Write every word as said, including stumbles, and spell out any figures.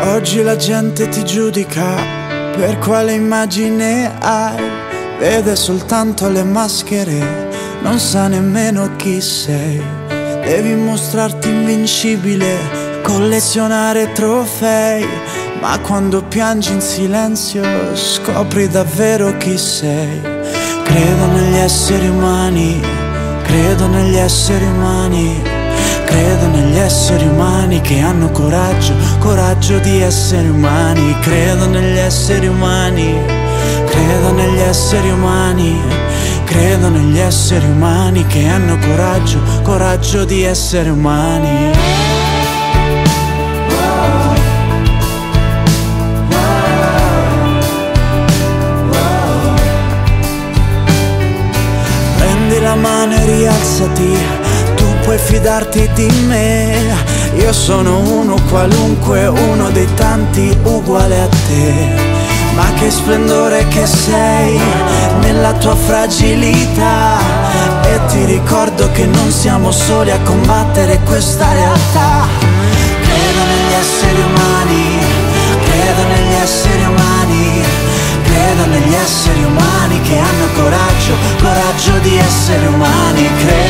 Oggi la gente ti giudica per quale immagine hai, vede soltanto le maschere, non sa nemmeno chi sei. Devi mostrarti invincibile, collezionare trofei, ma quando piangi in silenzio scopri davvero chi sei. Credo negli esseri umani, credo negli esseri umani, credo negli esseri umani che hanno coraggio, coraggio di essere umani. Credo negli esseri umani, credo negli esseri umani, credo negli esseri umani che hanno coraggio, coraggio di essere umani. Prendi la mano e rialzati, puoi fidarti di me. Io sono uno qualunque, uno dei tanti uguale a te. Ma che splendore che sei nella tua fragilità, e ti ricordo che non siamo soli a combattere questa realtà. Credo negli esseri umani, credo negli esseri umani, credo negli esseri umani che hanno coraggio, coraggio di essere umani. Credo